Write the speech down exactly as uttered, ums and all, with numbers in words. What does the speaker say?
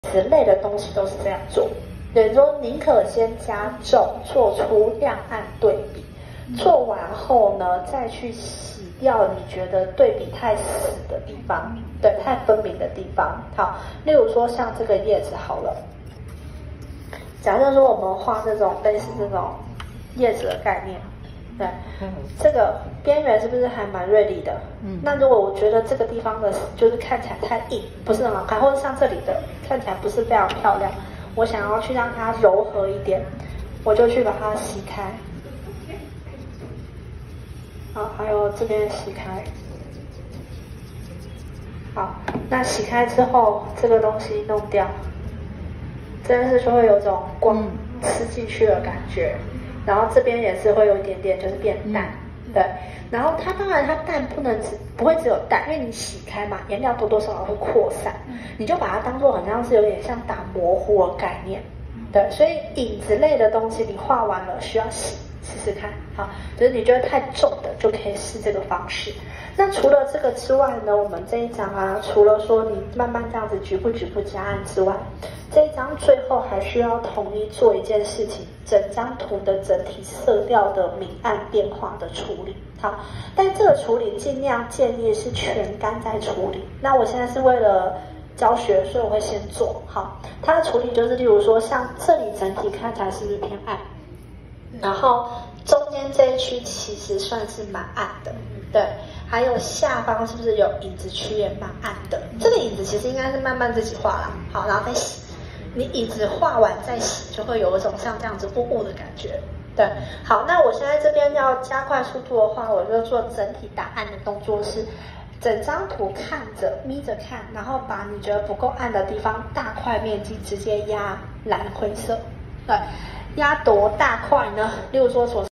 之类的东西都是这样做。等于说，宁可先加重，做出亮暗对比，做完后呢，再去洗掉你觉得对比太死的地方，对，太分明的地方。好，例如说像这个叶子好了，假设说我们画这种类似这种叶子的概念。对，嗯、这个边缘是不是还蛮锐利的？嗯，那如果我觉得这个地方的，就是看起来太硬，不是很好看，或者像这里的看起来不是非常漂亮，我想要去让它柔和一点，我就去把它洗开。好，还有这边洗开。好，那洗开之后，这个东西弄掉，真的是就会有种光吃进去的感觉。然后这边也是会有一点点，就是变淡，嗯、对。然后它当然它淡不能只不会只有淡，因为你洗开嘛，颜料多多少少会扩散，嗯、你就把它当做好像是有点像打模糊的概念，对。所以影子类的东西你画完了需要洗，试试看，好，就是你觉得太重的就可以试这个方式。那除了这个之外呢，我们这一张啊，除了说你慢慢这样子局部局部加暗之外，这一张最后还需要统一做一件事情，整张图的整体色调的明暗变化的处理。好，但这个处理尽量建议是全干在处理。那我现在是为了教学，所以我会先做好它的处理，就是例如说像这里整体看起来是不是偏暗，然后中间这一区其实算是蛮暗的，对。还有下方是不是有影子区也蛮暗的？这个影子其实应该是慢慢自己画啦，好，然后再洗。你影子画完再洗，就会有一种像这样子雾雾的感觉。对，好，那我现在这边要加快速度的话，我就做整体打暗的动作是，整张图看着眯着看，然后把你觉得不够暗的地方大块面积直接压蓝灰色。对，压多大块呢？例如说所